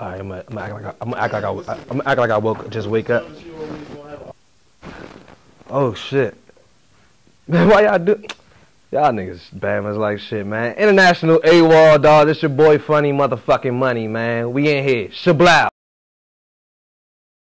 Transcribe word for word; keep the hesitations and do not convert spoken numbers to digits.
Alright, I'm gonna, I'm gonna act like I, I'm gonna act like I, I'm gonna act like I woke just wake up. Oh shit, man! Why y'all do? Y'all niggas bammers like shit, man. International AWoL, dog. This your boy Funny motherfucking Money, man. We in here. Shablow.